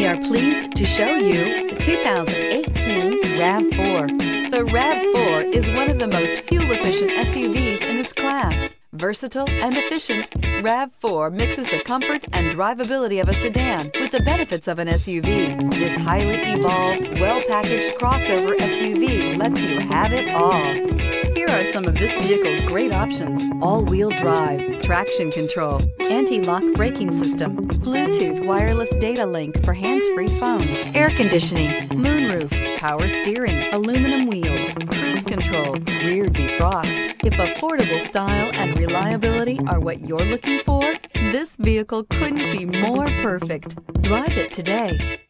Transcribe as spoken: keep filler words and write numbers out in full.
We are pleased to show you the two thousand eighteen RAV four. The RAV four is one of the most fuel-efficient S U Vs in its class. Versatile and efficient, RAV four mixes the comfort and drivability of a sedan with the benefits of an S U V. This highly evolved, well-packaged crossover S U V lets you have it all. Here are some of this vehicle's great options: all-wheel drive, traction control, anti-lock braking system, Bluetooth wireless data link for hands-free phone, air conditioning, moonroof, power steering, aluminum wheels, cruise control, rear defrost. If affordable style and reliability are what you're looking for, this vehicle couldn't be more perfect. Drive it today.